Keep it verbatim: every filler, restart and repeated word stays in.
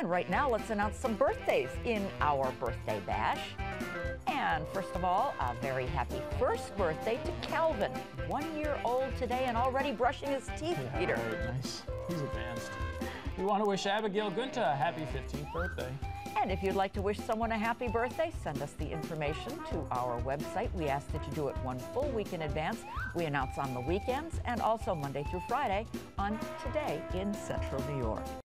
And right now, let's announce some birthdays in our birthday bash. And first of all, a very happy first birthday to Calvin. One year old today and already brushing his teeth, Yeah, Peter. right, nice. He's advanced. We want to wish Abigail Gunta a happy fifteenth birthday. And if you'd like to wish someone a happy birthday, send us the information to our website. We ask that you do it one full week in advance. We announce on the weekends and also Monday through Friday on Today in Central New York.